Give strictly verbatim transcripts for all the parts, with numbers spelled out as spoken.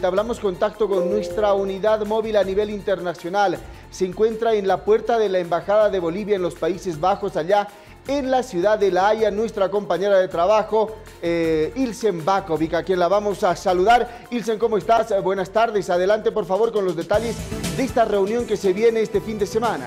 entablamos contacto con nuestra unidad móvil a nivel internacional. Se encuentra en la puerta de la Embajada de Bolivia en los Países Bajos, allá en la ciudad de La Haya, nuestra compañera de trabajo, eh, Ilsen Bakovic, a quien la vamos a saludar. Ilsen, ¿cómo estás? Buenas tardes. Adelante, por favor, con los detalles de esta reunión que se viene este fin de semana.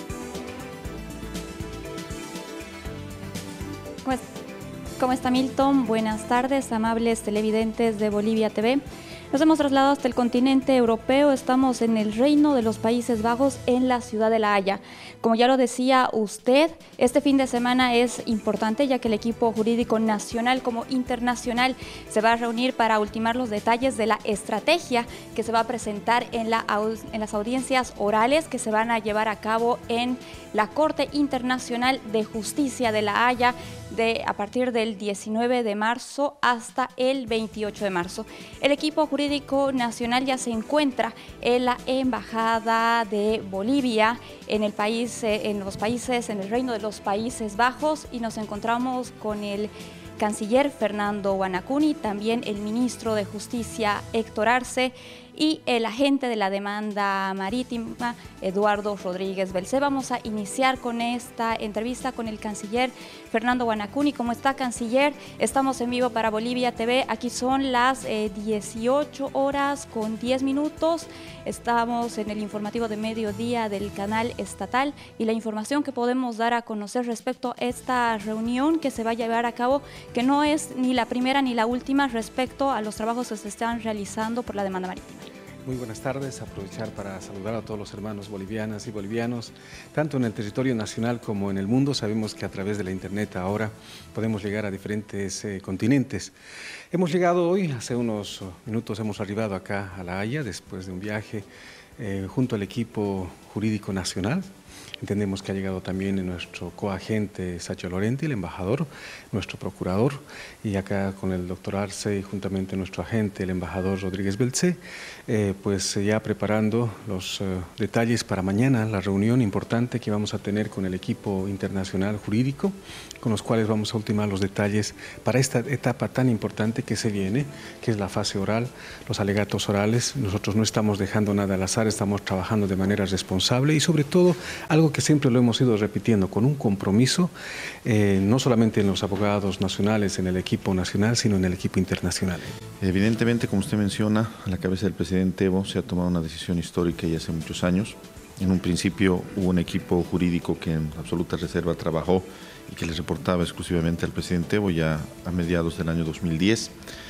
Pues, ¿cómo está Milton? Buenas tardes, amables televidentes de Bolivia T V. Nos hemos trasladado hasta el continente europeo, estamos en el Reino de los Países Bajos, en la ciudad de La Haya. Como ya lo decía usted, este fin de semana es importante ya que el equipo jurídico nacional como internacional se va a reunir para ultimar los detalles de la estrategia que se va a presentar en, la, en las audiencias orales que se van a llevar a cabo en la Corte Internacional de Justicia de La Haya de, a partir del diecinueve de marzo hasta el veintiocho de marzo. El equipo jurídico nacional ya se encuentra en la Embajada de Bolivia, en el país, en los países, en el Reino de los Países Bajos, y nos encontramos con el canciller Fernando Guanacuni, también el ministro de Justicia Héctor Arce y el agente de la demanda marítima Eduardo Rodríguez Belcé. Vamos a iniciar con esta entrevista con el canciller Fernando Guanacuni. ¿Cómo está, canciller? Estamos en vivo para Bolivia T V. Aquí son las eh, dieciocho horas con diez minutos. Estamos en el informativo de mediodía del canal estatal y la información que podemos dar a conocer respecto a esta reunión que se va a llevar a cabo, que no es ni la primera ni la última respecto a los trabajos que se están realizando por la demanda marítima. Muy buenas tardes, aprovechar para saludar a todos los hermanos bolivianas y bolivianos, tanto en el territorio nacional como en el mundo. Sabemos que a través de la internet ahora podemos llegar a diferentes eh, continentes. Hemos llegado hoy, hace unos minutos hemos arribado acá a La Haya después de un viaje eh, junto al equipo jurídico nacional. Entendemos que ha llegado también nuestro coagente Sacho Lorenti, el embajador, nuestro procurador, y acá con el doctor Arce y juntamente nuestro agente, el embajador Rodríguez Belcé, eh, pues ya preparando los uh, detalles para mañana, la reunión importante que vamos a tener con el equipo internacional jurídico, con los cuales vamos a ultimar los detalles para esta etapa tan importante que se viene, que es la fase oral, los alegatos orales. Nosotros no estamos dejando nada al azar, estamos trabajando de manera responsable y sobre todo algo que siempre lo hemos ido repitiendo, con un compromiso, eh, no solamente en los abogados nacionales, en el equipo nacional, sino en el equipo internacional. Evidentemente, como usted menciona, a la cabeza del presidente Evo se ha tomado una decisión histórica y hace muchos años. En un principio hubo un equipo jurídico que en absoluta reserva trabajó y que le reportaba exclusivamente al presidente Evo ya a mediados del año dos mil diez.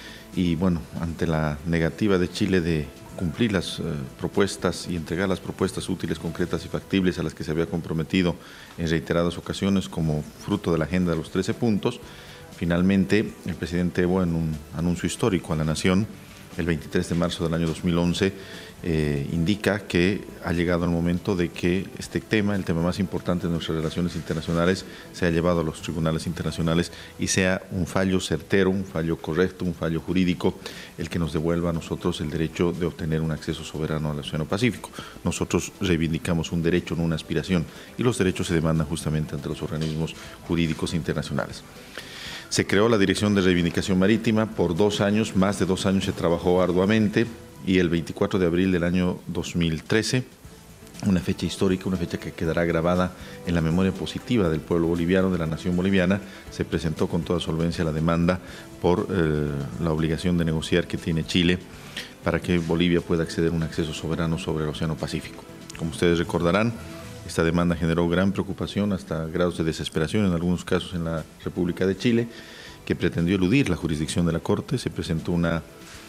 Y bueno, ante la negativa de Chile de cumplir las eh, propuestas y entregar las propuestas útiles, concretas y factibles a las que se había comprometido en reiteradas ocasiones como fruto de la agenda de los trece puntos, finalmente el presidente Evo, en un anuncio histórico a la nación el veintitrés de marzo del año dos mil once, eh, indica que ha llegado el momento de que este tema, el tema más importante de nuestras relaciones internacionales, sea llevado a los tribunales internacionales y sea un fallo certero, un fallo correcto, un fallo jurídico, el que nos devuelva a nosotros el derecho de obtener un acceso soberano al Océano Pacífico. Nosotros reivindicamos un derecho, no una aspiración, y los derechos se demandan justamente ante los organismos jurídicos internacionales. Se creó la Dirección de Reivindicación Marítima, por dos años, más de dos años se trabajó arduamente, y el veinticuatro de abril del año dos mil trece, una fecha histórica, una fecha que quedará grabada en la memoria positiva del pueblo boliviano, de la nación boliviana, se presentó con toda solvencia la demanda por eh, la obligación de negociar que tiene Chile para que Bolivia pueda acceder a un acceso soberano sobre el Océano Pacífico. Como ustedes recordarán, esta demanda generó gran preocupación, hasta grados de desesperación en algunos casos en la República de Chile, que pretendió eludir la jurisdicción de la Corte. Se presentó una,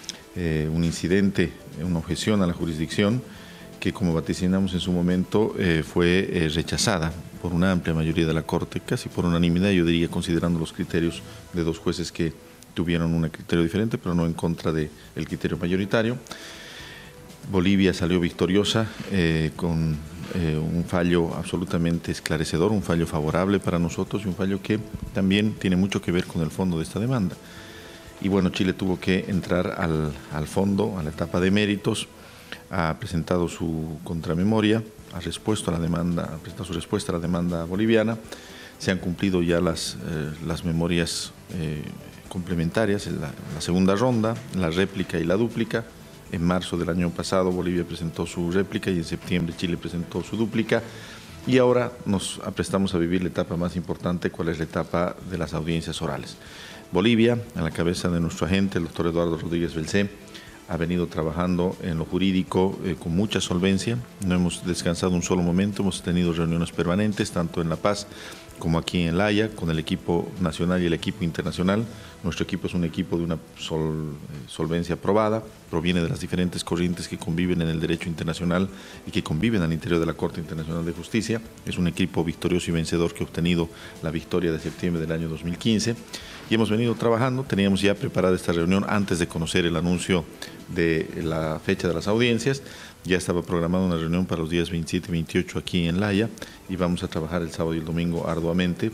eh, un incidente, una objeción a la jurisdicción que, como vaticinamos en su momento, eh, fue eh, rechazada por una amplia mayoría de la Corte, casi por unanimidad, yo diría, considerando los criterios de dos jueces que tuvieron un criterio diferente, pero no en contra del criterio mayoritario. Bolivia salió victoriosa eh, con eh, un fallo absolutamente esclarecedor, un fallo favorable para nosotros y un fallo que también tiene mucho que ver con el fondo de esta demanda. Y bueno, Chile tuvo que entrar al, al fondo, a la etapa de méritos, ha presentado su contramemoria, ha respuesto a la demanda, ha presentado su respuesta a la demanda boliviana. Se han cumplido ya las, eh, las memorias eh, complementarias, la, la segunda ronda, la réplica y la dúplica. En marzo del año pasado Bolivia presentó su réplica y en septiembre Chile presentó su dúplica. Y ahora nos aprestamos a vivir la etapa más importante, cuál es la etapa de las audiencias orales. Bolivia, a la cabeza de nuestro agente, el doctor Eduardo Rodríguez Belcé, ha venido trabajando en lo jurídico eh, con mucha solvencia. No hemos descansado un solo momento, hemos tenido reuniones permanentes, tanto en La Paz como aquí en La Haya, con el equipo nacional y el equipo internacional. Nuestro equipo es un equipo de una sol, eh, solvencia probada, proviene de las diferentes corrientes que conviven en el derecho internacional y que conviven al interior de la Corte Internacional de Justicia. Es un equipo victorioso y vencedor que ha obtenido la victoria de septiembre del año dos mil quince. Y hemos venido trabajando, teníamos ya preparada esta reunión antes de conocer el anuncio de la fecha de las audiencias. Ya estaba programada una reunión para los días veintisiete y veintiocho aquí en La Haya y vamos a trabajar el sábado y el domingo arduamente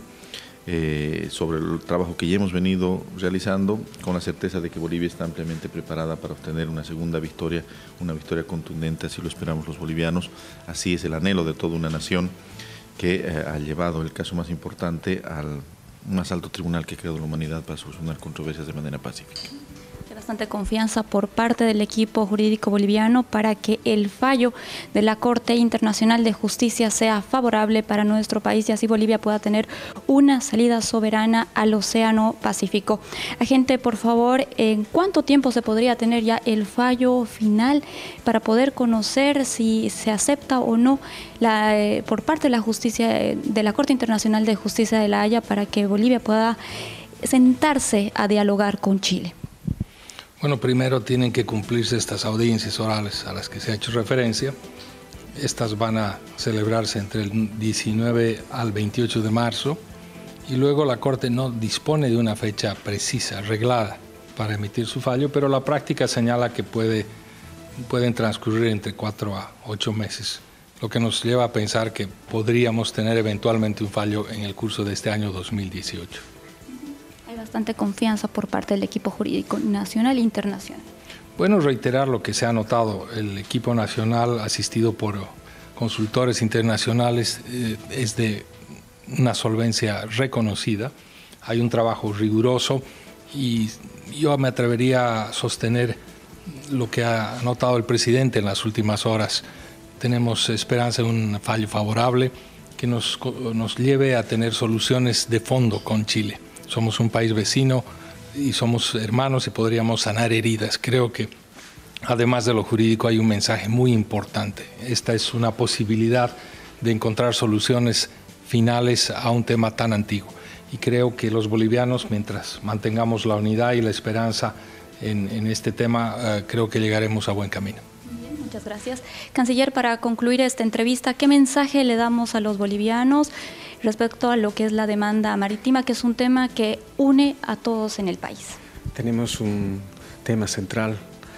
eh, sobre el trabajo que ya hemos venido realizando, con la certeza de que Bolivia está ampliamente preparada para obtener una segunda victoria, una victoria contundente, así lo esperamos los bolivianos. Así es el anhelo de toda una nación que eh, ha llevado el caso más importante al más alto tribunal que ha creado la humanidad para solucionar controversias de manera pacífica. Bastante confianza por parte del equipo jurídico boliviano para que el fallo de la Corte Internacional de Justicia sea favorable para nuestro país y así Bolivia pueda tener una salida soberana al Océano Pacífico. Agente, por favor, ¿en cuánto tiempo se podría tener ya el fallo final para poder conocer si se acepta o no la, eh, por parte de la justicia eh, de la Corte Internacional de Justicia de La Haya para que Bolivia pueda sentarse a dialogar con Chile? Bueno, primero tienen que cumplirse estas audiencias orales a las que se ha hecho referencia. Estas van a celebrarse entre el diecinueve al veintiocho de marzo y luego la Corte no dispone de una fecha precisa, reglada, para emitir su fallo, pero la práctica señala que puede, pueden transcurrir entre cuatro a ocho meses, lo que nos lleva a pensar que podríamos tener eventualmente un fallo en el curso de este año dos mil dieciocho. Hay bastante confianza por parte del equipo jurídico nacional e internacional. Bueno, reiterar lo que se ha notado. El equipo nacional, asistido por consultores internacionales, eh, es de una solvencia reconocida. Hay un trabajo riguroso y yo me atrevería a sostener lo que ha notado el presidente en las últimas horas. Tenemos esperanza en un fallo favorable que nos, nos lleve a tener soluciones de fondo con Chile. Somos un país vecino y somos hermanos y podríamos sanar heridas. Creo que además de lo jurídico hay un mensaje muy importante. Esta es una posibilidad de encontrar soluciones finales a un tema tan antiguo. Y creo que los bolivianos, mientras mantengamos la unidad y la esperanza en, en este tema, uh, creo que llegaremos a buen camino. Bien, muchas gracias. Canciller, para concluir esta entrevista, ¿qué mensaje le damos a los bolivianos respecto a lo que es la demanda marítima, que es un tema que une a todos en el país? Tenemos un tema central,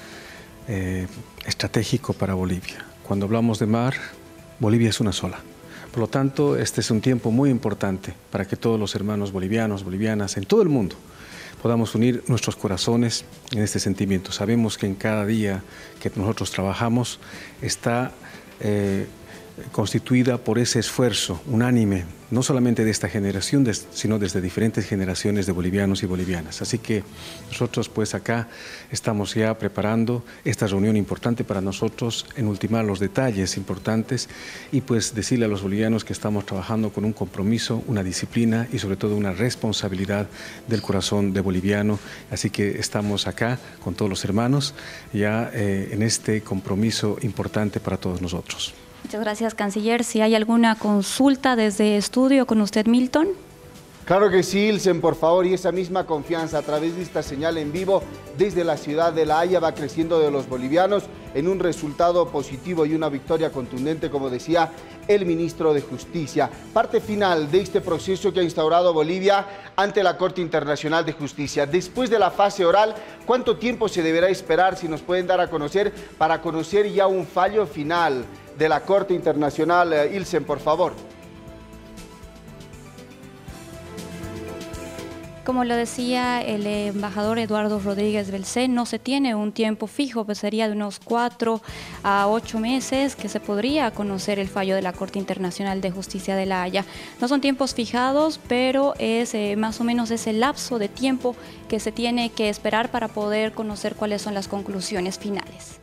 eh, estratégico para Bolivia. Cuando hablamos de mar, Bolivia es una sola. Por lo tanto, este es un tiempo muy importante para que todos los hermanos bolivianos, bolivianas, en todo el mundo, podamos unir nuestros corazones en este sentimiento. Sabemos que en cada día que nosotros trabajamos está eh, constituida por ese esfuerzo unánime, no solamente de esta generación, sino desde diferentes generaciones de bolivianos y bolivianas. Así que nosotros pues acá estamos ya preparando esta reunión importante para nosotros, en ultimar los detalles importantes y pues decirle a los bolivianos que estamos trabajando con un compromiso, una disciplina y sobre todo una responsabilidad del corazón de boliviano. Así que estamos acá con todos los hermanos ya eh, en este compromiso importante para todos nosotros. Muchas gracias, canciller. Si hay alguna consulta desde estudio con usted, Milton. Claro que sí, Ilsen, por favor, y esa misma confianza a través de esta señal en vivo desde la ciudad de La Haya va creciendo de los bolivianos en un resultado positivo y una victoria contundente, como decía el ministro de Justicia. Parte final de este proceso que ha instaurado Bolivia ante la Corte Internacional de Justicia. Después de la fase oral, ¿cuánto tiempo se deberá esperar, si nos pueden dar a conocer, para conocer ya un fallo final de la Corte Internacional? Ilsen, por favor. Como lo decía el embajador Eduardo Rodríguez Belcé, no se tiene un tiempo fijo, pues sería de unos cuatro a ocho meses que se podría conocer el fallo de la Corte Internacional de Justicia de La Haya. No son tiempos fijados, pero es eh, más o menos ese lapso de tiempo que se tiene que esperar para poder conocer cuáles son las conclusiones finales.